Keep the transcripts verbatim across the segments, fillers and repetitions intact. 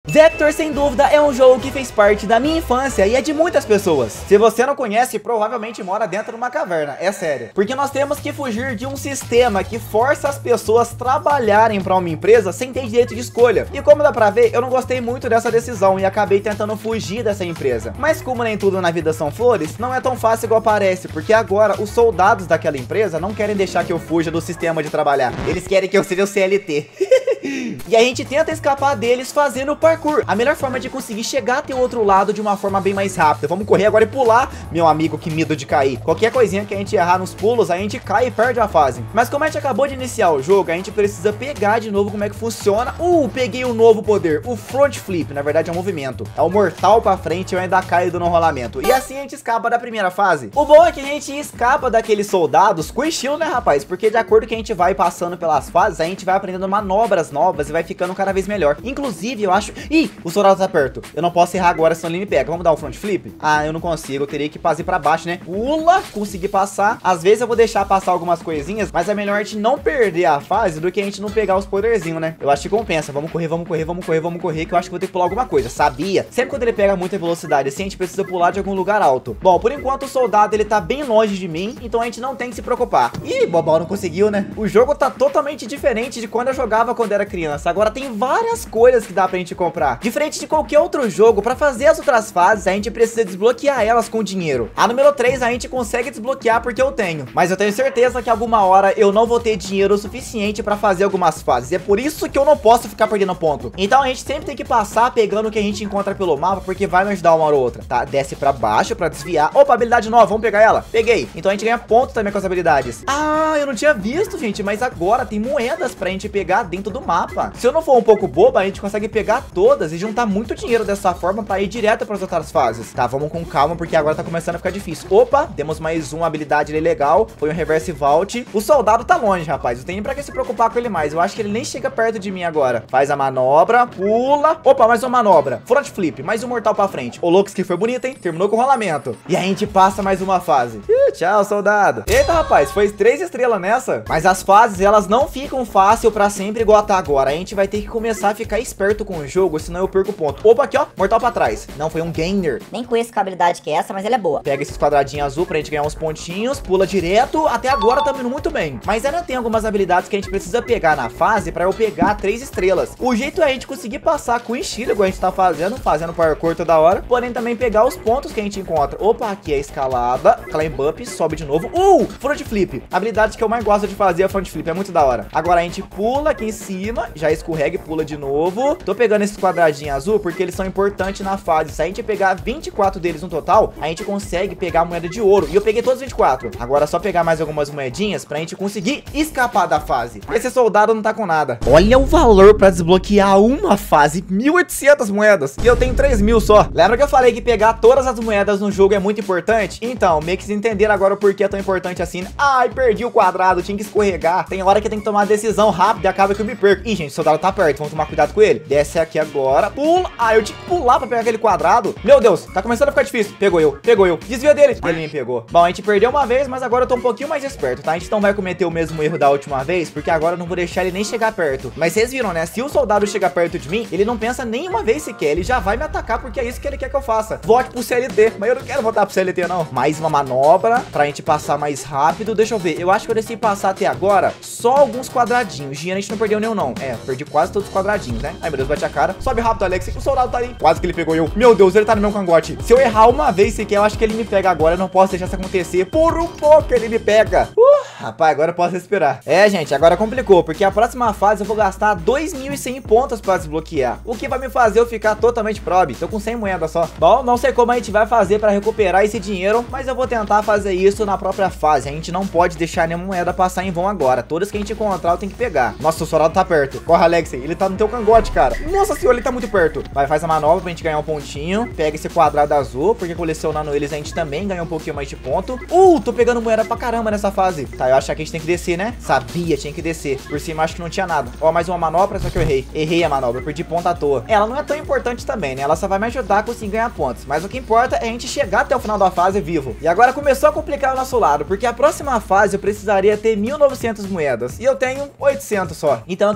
Vector, sem dúvida, é um jogo que fez parte da minha infância e é de muitas pessoas. Se você não conhece, provavelmente mora dentro de uma caverna, é sério. Porque nós temos que fugir de um sistema que força as pessoas a trabalharem para uma empresa sem ter direito de escolha. E como dá pra ver, eu não gostei muito dessa decisão e acabei tentando fugir dessa empresa. Mas como nem tudo na vida são flores, não é tão fácil igual parece, porque agora os soldados daquela empresa não querem deixar que eu fuja do sistema de trabalhar. Eles querem que eu seja o C L T. E a gente tenta escapar deles fazendo o parkour. A melhor forma de conseguir chegar até o outro lado de uma forma bem mais rápida. Vamos correr agora e pular, meu amigo, que medo de cair. Qualquer coisinha que a gente errar nos pulos, a gente cai e perde a fase. Mas como a gente acabou de iniciar o jogo, a gente precisa pegar de novo como é que funciona. Uh, peguei um novo poder, o front flip. Na verdade é um movimento, é o mortal pra frente e eu ainda caio no rolamento. E assim a gente escapa da primeira fase. O bom é que a gente escapa daqueles soldados com estilo, né, rapaz? Porque de acordo que a gente vai passando pelas fases, a gente vai aprendendo manobras novas e vai ficando cada vez melhor. Inclusive, eu acho... Ih, o soldado tá perto. Eu não posso errar agora, senão ele me pega. Vamos dar um front flip? Ah, eu não consigo. Eu teria que fazer pra baixo, né? Pula, consegui passar. Às vezes eu vou deixar passar algumas coisinhas, mas é melhor a gente não perder a fase do que a gente não pegar os poderzinhos, né? Eu acho que compensa. Vamos correr, vamos correr, vamos correr, vamos correr, que eu acho que vou ter que pular alguma coisa. Sabia? Sempre quando ele pega muita velocidade assim, a gente precisa pular de algum lugar alto. Bom, por enquanto o soldado, ele tá bem longe de mim, então a gente não tem que se preocupar. Ih, Bobão não conseguiu, né? O jogo tá totalmente diferente de quando eu jogava quando era criança. Agora tem várias coisas que dá pra gente comprar. Diferente de qualquer outro jogo, pra fazer as outras fases, a gente precisa desbloquear elas com dinheiro. A número três a gente consegue desbloquear porque eu tenho. Mas eu tenho certeza que alguma hora eu não vou ter dinheiro o suficiente pra fazer algumas fases. E é por isso que eu não posso ficar perdendo ponto. Então a gente sempre tem que passar pegando o que a gente encontra pelo mapa, porque vai nos ajudar uma hora ou outra, tá? Desce pra baixo pra desviar. Opa, habilidade nova, vamos pegar ela. Peguei. Então a gente ganha ponto também com as habilidades. Ah, eu não tinha visto, gente, mas agora tem moedas pra gente pegar dentro do mapa. Se eu não for um pouco boba, a gente consegue pegar todas e juntar muito dinheiro dessa forma pra ir direto pras outras fases. Tá, vamos com calma, porque agora tá começando a ficar difícil. Opa, temos mais uma habilidade ali legal. Foi um reverse vault. O soldado tá longe, rapaz. Eu tenho pra que se preocupar com ele mais. Eu acho que ele nem chega perto de mim agora. Faz a manobra, pula. Opa, mais uma manobra. Front flip, mais um mortal pra frente. Ô, louco, que foi bonito, hein? Terminou com o rolamento. E a gente passa mais uma fase. Ih, tchau, soldado. Eita, rapaz, foi três estrelas nessa. Mas as fases, elas não ficam fácil pra sempre igual tá agora. A gente vai ter que começar a ficar esperto com o jogo, senão eu perco ponto. Opa, aqui, ó, mortal pra trás. Não, foi um gainer. Nem conheço que habilidade que é essa, mas ela é boa. Pega esses quadradinhos azul pra gente ganhar uns pontinhos, pula direto. Até agora tá indo muito bem. Mas ainda tem algumas habilidades que a gente precisa pegar na fase pra eu pegar três estrelas. O jeito é a gente conseguir passar com estilo, igual a gente tá fazendo, fazendo parkour toda hora. Porém, também pegar os pontos que a gente encontra. Opa, aqui é a escalada, climb up, sobe de novo. Uh, front flip. A habilidade que eu mais gosto de fazer é front flip, é muito da hora. Agora a gente pula aqui em cima, já escorrega e pula de novo. Tô pegando esses quadradinhos azul porque eles são importantes na fase. Se a gente pegar vinte e quatro deles no total, a gente consegue pegar a moeda de ouro. E eu peguei todos os vinte e quatro. Agora é só pegar mais algumas moedinhas pra gente conseguir escapar da fase. Esse soldado não tá com nada. Olha o valor pra desbloquear uma fase, mil e oitocentas moedas. E eu tenho três mil só. Lembra que eu falei que pegar todas as moedas no jogo é muito importante? Então, meio que se entender agora o porquê é tão importante assim. Ai, perdi o quadrado, tinha que escorregar. Tem hora que tem que tomar uma decisão rápida e acaba que eu me perco. Ih, gente, o soldado tá perto, vamos tomar cuidado com ele. Desce aqui agora, pula. Ah, eu tinha que pular pra pegar aquele quadrado. Meu Deus, tá começando a ficar difícil. Pegou eu, pegou eu. Desvia dele. Ele me pegou. Bom, a gente perdeu uma vez, mas agora eu tô um pouquinho mais esperto, tá? A gente não vai cometer o mesmo erro da última vez, porque agora eu não vou deixar ele nem chegar perto. Mas vocês viram, né? Se o soldado chegar perto de mim, ele não pensa nem uma vez sequer. Ele já vai me atacar, porque é isso que ele quer que eu faça. Volte pro C L T. Mas eu não quero voltar pro C L T, não. Mais uma manobra pra gente passar mais rápido. Deixa eu ver. Eu acho que eu decidi passar até agora só alguns quadradinhos. Gia, a gente não perdeu nenhum, não. É, perdi quase todos os quadradinhos, né? Ai, meu Deus, bate a cara. Sobe rápido, Alex. O soldado tá ali. Quase que ele pegou eu. Meu Deus, ele tá no meu cangote. Se eu errar uma vez sequer, eu acho que ele me pega agora. Eu não posso deixar isso acontecer. Por um pouco ele me pega. Uh, rapaz, agora eu posso respirar. É, gente, agora complicou, porque a próxima fase eu vou gastar dois mil e cem pontos pra desbloquear. O que vai me fazer eu ficar totalmente prob. Tô com cem moedas só. Bom, não sei como a gente vai fazer pra recuperar esse dinheiro, mas eu vou tentar fazer isso na própria fase. A gente não pode deixar nenhuma moeda passar em vão agora. Todas que a gente encontrar eu tenho que pegar. Nossa, o soldado tá perto. Corre, Alex. Ele tá no teu cangote, cara. Nossa senhora, ele tá muito perto. Vai, faz a manobra pra gente ganhar um pontinho. Pega esse quadrado azul, porque colecionando eles a gente também ganha um pouquinho mais de ponto. Uh, tô pegando moeda pra caramba nessa fase. Tá, eu acho que a gente tem que descer, né? Sabia, tinha que descer. Por cima acho que não tinha nada. Ó, mais uma manobra, só que eu errei. Errei a manobra, perdi ponto à toa. Ela não é tão importante também, né? Ela só vai me ajudar a conseguir ganhar pontos. Mas o que importa é a gente chegar até o final da fase vivo. E agora começou a complicar o nosso lado, porque a próxima fase eu precisaria ter mil e novecentas moedas. E eu tenho oitocentas só. Então o que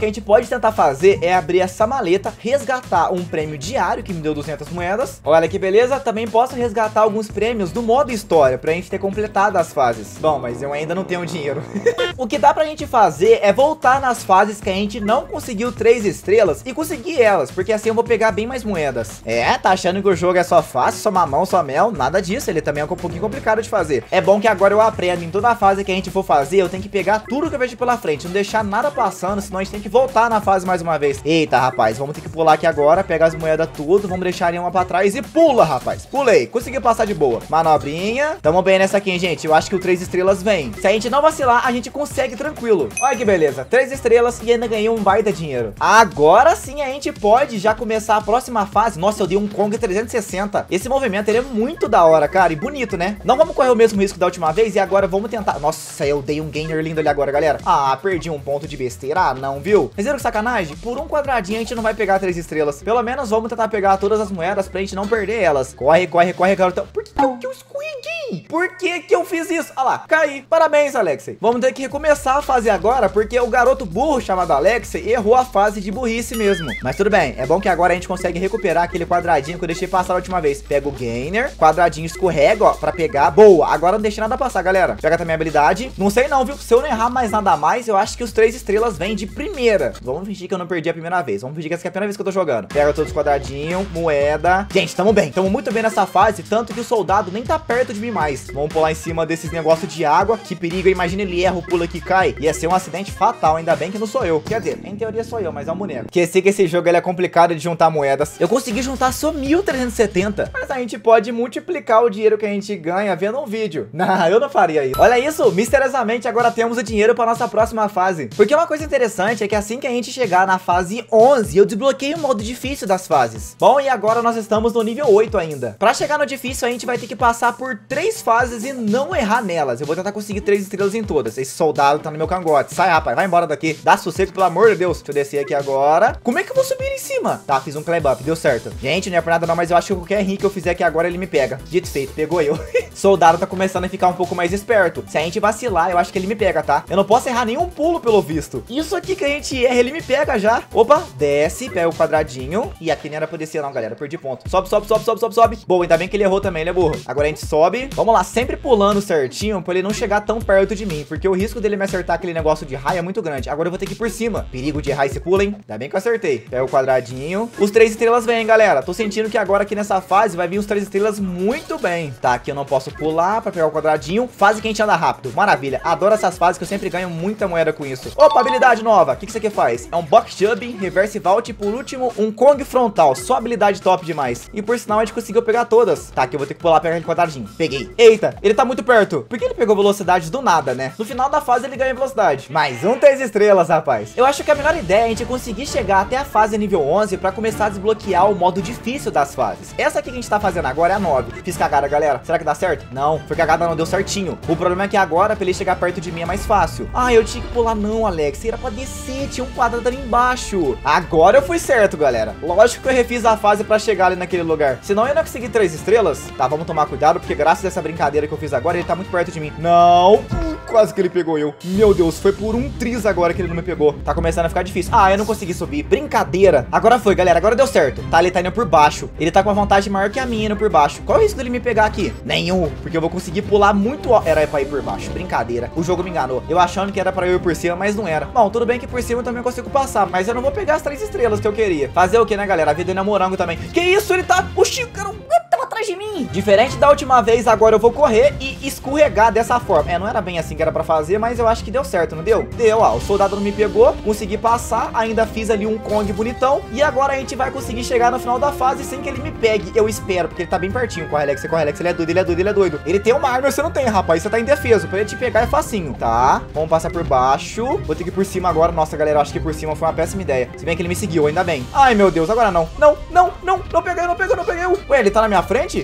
que a gente pode tentar fazer é abrir essa maleta, resgatar um prêmio diário que me deu duzentas moedas. Olha que beleza, também posso resgatar alguns prêmios do modo história pra gente ter completado as fases. Bom, mas eu ainda não tenho dinheiro. O que dá pra gente fazer é voltar nas fases que a gente não conseguiu três estrelas e conseguir elas, porque assim eu vou pegar bem mais moedas. É, tá achando que o jogo é só fácil, só mamão, só mel? Nada disso, ele também é um pouquinho complicado de fazer. É bom que agora eu aprendo em toda a fase que a gente for fazer, eu tenho que pegar tudo que eu vejo pela frente, não deixar nada passando, senão a gente tem que voltar na fase mais uma vez. Eita, rapaz, vamos ter que pular aqui agora, pegar as moedas tudo, vamos deixar uma pra trás e pula, rapaz. Pulei, consegui passar de boa. Manobrinha, tamo bem nessa aqui, hein, gente. Eu acho que o três estrelas vem. Se a gente não vacilar, a gente consegue tranquilo. Olha que beleza, três estrelas e ainda ganhei um baita dinheiro. Agora sim a gente pode já começar a próxima fase. Nossa, eu dei um Kong trezentos e sessenta. Esse movimento, ele é muito da hora, cara, e bonito, né? Não vamos correr o mesmo risco da última vez e agora vamos tentar. Nossa, eu dei um gainer lindo ali agora, galera. Ah, perdi um ponto de besteira. Ah, não, viu? Mas viram que sacanagem? Por um quadradinho a gente não vai pegar três estrelas. Pelo menos vamos tentar pegar todas as moedas pra gente não perder elas. Corre, corre, corre, garotão. Por que eu, que eu escorreguei? Por que que eu fiz isso? Olha lá, caí. Parabéns, Alexei. Vamos ter que recomeçar a fase agora, porque o garoto burro chamado Alexei errou a fase de burrice mesmo. Mas tudo bem, é bom que agora a gente consegue recuperar aquele quadradinho que eu deixei passar a última vez. Pega o gainer, quadradinho escorrega, ó, pra pegar. Boa, agora não deixa nada passar, galera. Pega também a habilidade. Não sei não, viu? Se eu não errar mais nada mais, eu acho que os três estrelas vêm de primeira. Vamos fingir que eu não perdi a primeira vez. Vamos fingir que essa é a primeira vez que eu tô jogando. Pega todos os quadradinhos, moeda. Gente, tamo bem, tamo muito bem nessa fase, tanto que o soldado nem tá perto de mim mais. Vamos pular em cima desses negócios de água. Que perigo, imagina ele erra o pulo que cai. Ia ser um acidente fatal, ainda bem que não sou eu. Quer dizer, em teoria sou eu, mas é um boneco. Esqueci que esse jogo ele é complicado de juntar moedas. Eu consegui juntar só mil trezentos e setenta, mas a gente pode multiplicar o dinheiro que a gente ganha vendo um vídeo. Não, eu não faria isso. Olha isso, misteriosamente agora temos o dinheiro para nossa próxima fase. Porque uma coisa interessante é que assim que a gente chegar na fase onze, eu desbloqueio o modo difícil das fases. Bom, e agora nós estamos no nível oito ainda. Para chegar no difícil, a gente vai ter que passar por três fases e não errar nelas. Eu vou tentar conseguir três estrelas em todas. Esse soldado tá no meu cangote. Sai, rapaz, vai embora daqui. Dá sossego, pelo amor de Deus. Deixa eu descer aqui agora. Como é que eu vou subir em cima? Tá, fiz um climb up, deu certo. Gente, não é por nada não, mas eu acho que qualquer rim que eu fizer aqui agora, ele me pega. Dito feito, pegou eu. Soldado tá começando a ficar um pouco mais esperto. Se a gente vacilar, eu acho que ele me pega, tá? Eu não posso errar nenhum pulo, pelo visto. Isso aqui que a gente erra, ele me pega já. Opa, desce, pega o quadradinho. E aqui nem era pra descer não, galera, perdi ponto. Sobe, sobe, sobe, sobe, sobe, sobe. Boa, ainda bem que ele errou também, ele é burro. Agora a gente sobe. Vamos lá, sempre pulando certinho pra ele não chegar tão perto de mim, porque o risco dele me acertar aquele negócio de raio é muito grande. Agora eu vou ter que ir por cima. Perigo de errar esse pulo, hein? Ainda bem que eu acertei. Pega o quadradinho. Os três estrelas vêm, galera. Tô sentindo que agora aqui nessa fase vai vir os três estrelas muito bem. Tá, aqui eu não posso pular pra pegar o quadradinho. Fase que a gente anda rápido. Maravilha. Adoro essas fases que eu sempre ganho muita moeda com isso. Opa, habilidade nova. O que que isso aqui faz? É um box jump, reverse vault e por último um Kong frontal. Só habilidade top demais. E por sinal a gente conseguiu pegar todas. Tá, aqui eu vou ter que pular pra pegar aquele quadradinho. Peguei. Eita, ele tá muito perto. Por que ele pegou velocidade do nada, né? No final da fase ele ganha velocidade. Mais um três estrelas, rapaz. Eu acho que a melhor ideia é a gente conseguir chegar até a fase nível onze pra começar a desbloquear o modo difícil das fases. Essa aqui que a gente tá fazendo agora é a nove. Fiz cagada, galera. Será que dá certo? Não, foi cagada, não deu certinho. O problema é que agora, pra ele chegar perto de mim, é mais fácil. Ah, eu tinha que pular não, Alex. Era pra descer, tinha um quadrado ali embaixo. Agora eu fui certo, galera. Lógico que eu refiz a fase pra chegar ali naquele lugar. Senão eu não ia conseguir três estrelas. Tá, vamos tomar cuidado, porque graças a essa brincadeira que eu fiz agora, ele tá muito perto de mim. Não, hum, quase que ele pegou eu. Meu Deus, foi por um triz agora que ele não me pegou. Tá começando a ficar difícil. Ah, eu não consegui subir. Brincadeira. Agora foi, galera. Agora deu certo. Tá, ele tá indo por baixo. Ele tá com uma vantagem maior que a minha indo por baixo. Qual é o risco dele me pegar aqui? Nenhum, porque eu vou conseguir pular muito... Era pra ir por baixo. Brincadeira. O jogo me enganou. Eu achando que era pra eu ir por cima, mas não era. Bom, tudo bem que por cima eu também consigo passar, mas eu não vou pegar as três estrelas que eu queria. Fazer o que, né, galera? A vida é morango também. Que isso? Ele tá... Oxi, cara, tava atrás de mim. Diferente da última vez, agora eu vou correr e escorregar dessa forma. É, não era bem assim que era pra fazer, mas eu acho que deu certo, não deu? Deu, ó. O soldado não me pegou, consegui passar, ainda fiz ali um Kong bonitão. E agora a gente vai conseguir chegar no final da fase sem que ele me pegue. Eu espero, porque ele tá bem pertinho. Corre, Alex, corre, Alex. Ele é doido, ele é doido, ele é doido. Ele tem uma arma, você não tem, rapaz. Você tá indefeso. Pra ele te pegar é facinho. Tá, vamos passar por baixo. Vou ter que ir por cima agora. Nossa, galera, eu acho que por cima foi uma péssima ideia. Se bem que ele me seguiu, ainda bem. Ai, meu Deus, agora não. Não, não, não, não peguei, não peguei, não peguei. Ué, ele tá na minha frente?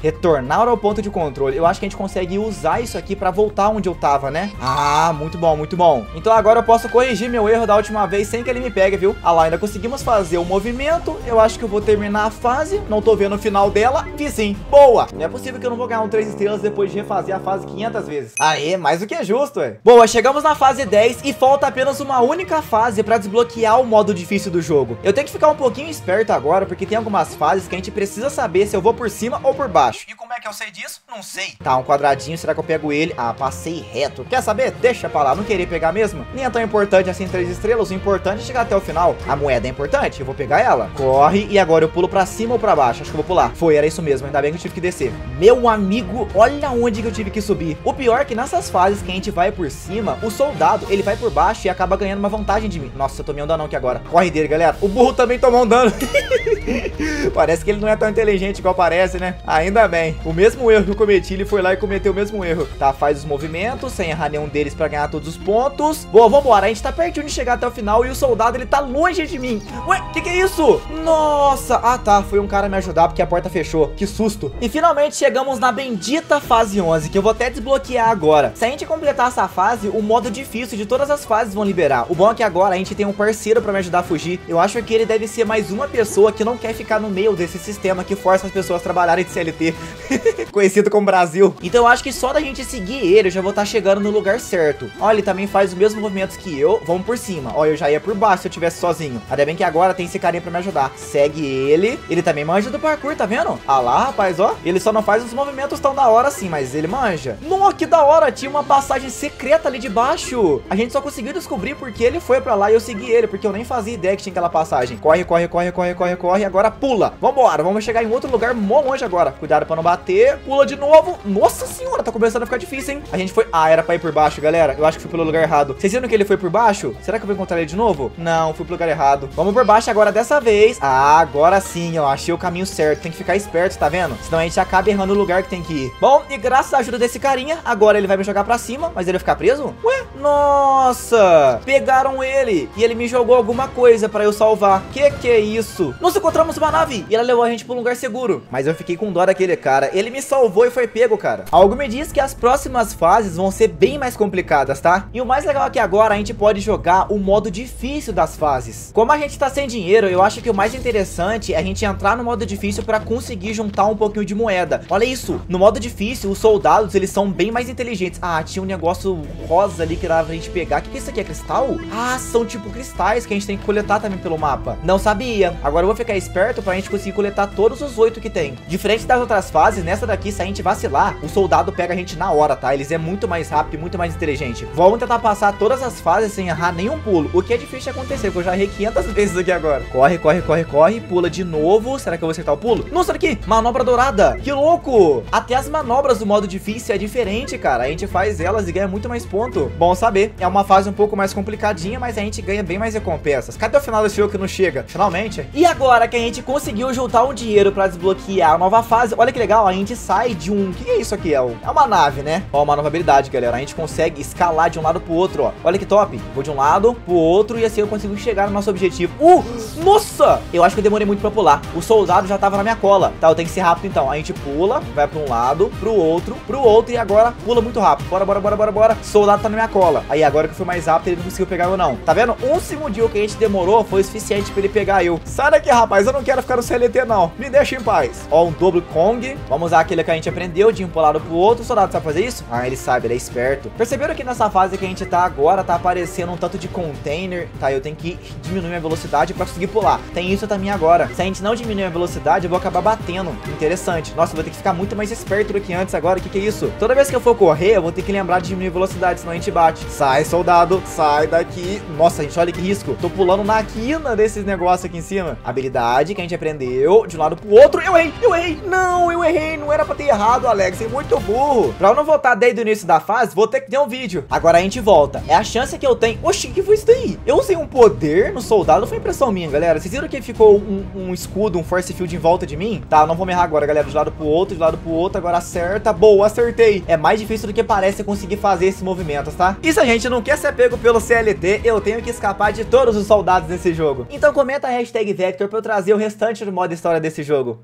Retornar ao ponto de controle. Eu acho que a gente consegue usar isso aqui pra voltar onde eu tava, né? Ah, muito bom, muito bom. Então agora eu posso corrigir meu erro da última vez sem que ele me pegue, viu? Ah lá, ainda conseguimos fazer o movimento. Eu acho que eu vou terminar a fase. Não tô vendo o final dela. Vi sim. Boa! Não é possível que eu não vou ganhar um três estrelas depois de refazer a fase quinhentas vezes. Aê, mais do que justo, ué. Boa, chegamos na fase dez e falta apenas uma única fase pra desbloquear o modo difícil do jogo. Eu tenho que ficar um pouquinho esperto agora, porque tem algumas fases que a gente precisa saber se eu vou por cima ou por baixo. E como é que eu sei disso? Não sei. Tá, um quadradinho, será que eu pego ele? Ah, passei reto. Quer saber? Deixa pra lá, não querer pegar mesmo. Nem é tão importante assim três estrelas, o importante é chegar até o final. A moeda é importante, eu vou pegar ela. Corre, e agora eu pulo pra cima ou pra baixo? Acho que eu vou pular. Foi, era isso mesmo, ainda bem que eu tive que descer. Meu amigo, olha onde que eu tive que subir. O pior é que nessas fases que a gente vai por cima, o soldado, ele vai por baixo e acaba ganhando uma vantagem de mim. Nossa, eu tomei um danão aqui agora. Corre dele, galera. O burro também tomou um dano. Parece que ele não é tão inteligente igual parece, né? Ainda bem. O mesmo erro que eu cometi, ele foi lá e cometeu o mesmo erro. Tá, faz os movimentos, sem errar nenhum deles pra ganhar todos os pontos. Boa, vambora. A gente tá pertinho de chegar até o final e o soldado, ele tá longe de mim. Ué, que que é isso? Nossa. Ah, tá. Foi um cara me ajudar porque a porta fechou. Que susto. E finalmente chegamos na bendita fase onze, que eu vou até desbloquear agora. Se a gente completar essa fase, o modo difícil de todas as fases vão liberar. O bom é que agora a gente tem um parceiro pra me ajudar a fugir. Eu acho que ele deve ser mais uma pessoa que não quer ficar no meio desse sistema que força as pessoas a trabalharem de C L T. Conhecido como Brasil. Então eu acho que só da gente seguir ele, eu já vou estar chegando no lugar certo. Olha, ele também faz os mesmos movimentos que eu. Vamos por cima. Olha, eu já ia por baixo se eu tivesse sozinho. Ainda bem que agora tem esse carinha pra me ajudar. Segue ele. Ele também manja do parkour, tá vendo? Ah lá, rapaz, ó. Ele só não faz os movimentos tão da hora assim, mas ele manja. Nossa, que da hora. Tinha uma passagem secreta ali de baixo. A gente só conseguiu descobrir porque ele foi pra lá e eu segui ele, porque eu nem fazia ideia que tinha aquela passagem. Corre, corre, corre, corre, corre, corre. Agora pula. Vambora, vamos chegar em outro lugar mó longe agora. Cuidado pra não bater. Pula de novo. Nossa senhora, tá começando a ficar difícil, hein? A gente foi... Ah, era pra ir por baixo, galera. Eu acho que fui pelo lugar errado. Vocês viram que ele foi por baixo? Será que eu vou encontrar ele de novo? Não, fui pro lugar errado. Vamos por baixo agora dessa vez. Ah, agora sim, eu achei o caminho certo. Tem que ficar esperto, tá vendo? Senão a gente acaba errando o lugar que tem que ir. Bom, e graças à ajuda desse carinha, agora ele vai me jogar pra cima, mas ele vai ficar preso? Ué? Nossa! Pegaram ele e ele me jogou alguma coisa pra eu salvar. Que que é isso? Nós encontramos uma nave e ela levou a gente pra um lugar seguro. Mas eu fiquei com dó daquele cara. Ele me salvou e foi pego, cara. Algo me diz que as próximas fases vão ser bem mais complicadas, tá? E o mais legal é que agora a gente pode jogar o modo difícil das fases. Como a gente tá sem dinheiro, eu acho que o mais interessante é a gente entrar no modo difícil pra conseguir juntar um pouquinho de moeda. Olha isso. No modo difícil, os soldados, eles são bem mais inteligentes. Ah, tinha um negócio rosa ali que dava pra gente pegar. O que que é isso aqui? É cristal? Ah, são tipo cristais que a gente tem que coletar também pelo mapa. Não sabia. Agora eu vou ficar esperto pra gente conseguir coletar todos os oito que tem. Diferente das outras fases, nessa daqui, se a gente vacilar, o soldado pega a gente na hora, tá? Eles é muito mais rápido e muito mais inteligente. Vamos tentar passar todas as fases sem errar nenhum pulo. O que é difícil de acontecer, porque eu já errei quinhentas vezes aqui agora. Corre, corre, corre, corre. Pula de novo. Será que eu vou acertar o pulo? Nossa, olha aqui. Manobra dourada. Que louco. Até as manobras do modo difícil é diferente, cara. A gente faz elas e ganha muito mais ponto. Bom saber. É uma fase um pouco mais complicadinha, mas a gente ganha bem mais recompensas. Cadê o final desse jogo que não chega? Finalmente. E agora que a gente conseguiu juntar um dinheiro pra desbloquear a nova fase, olha que legal. A gente sai de um... O que é isso aqui? É uma nave, né? Ó, uma nova habilidade, galera. A gente consegue escalar de um lado pro outro, ó. Olha que top. Vou de um lado pro outro e assim eu consigo chegar no nosso objetivo. Uh! Nossa! Eu acho que eu demorei muito pra pular. O soldado já tava na minha cola. Tá, eu tenho que ser rápido então. A gente pula, vai pra um lado, pro outro, pro outro e agora pula muito rápido. Bora, bora, bora, bora, bora. O soldado tá na minha cola. Aí agora que eu fui mais rápido, ele não conseguiu pegar eu não. Tá vendo? Um segundinho que a gente demorou foi o suficiente pra ele pegar eu. Sai daqui, rapaz. Eu não quero ficar no C L T não. Me deixa em paz. Ó, um double Kong. Vamos usar aquele que a gente aprendeu de um pro lado pro outro. O soldado sabe fazer isso? Ah, ele sabe, ele é esperto. Perceberam que nessa fase que a gente tá agora, tá aparecendo um tanto de container. Tá, eu tenho que diminuir minha velocidade pra conseguir pular. Tem isso também agora. Se a gente não diminuir a velocidade, eu vou acabar batendo. Interessante. Nossa, eu vou ter que ficar muito mais esperto do que antes agora. O que que é isso? Toda vez que eu for correr, eu vou ter que lembrar de diminuir a velocidade, senão a gente bate. Sai, soldado. Sai daqui. Nossa, gente, olha que risco. Tô pulando na quina desses negócios aqui em cima. Habilidade que a gente aprendeu de um lado pro outro. Eu errei, eu errei. Não, eu errei. Não era pra ter errado, Alex. É muito burro. Pra eu não voltar desde o início da fase, vou ter que ter um vídeo. Agora a gente volta. É a chance que eu tenho. Oxi, que foi isso daí? Eu usei um poder no soldado. Foi impressão minha, galera. Vocês viram que ficou um, um escudo, um force field em volta de mim? Tá, não vou me errar agora, galera. De lado pro outro, de lado pro outro. Agora acerta. Boa, acertei. É mais difícil do que parece conseguir fazer esses movimentos, tá? E se a gente não quer ser pego pelo C L T, eu tenho que escapar de todos os soldados desse jogo. Então comenta a hashtag Vector pra eu trazer o restante do modo história desse jogo.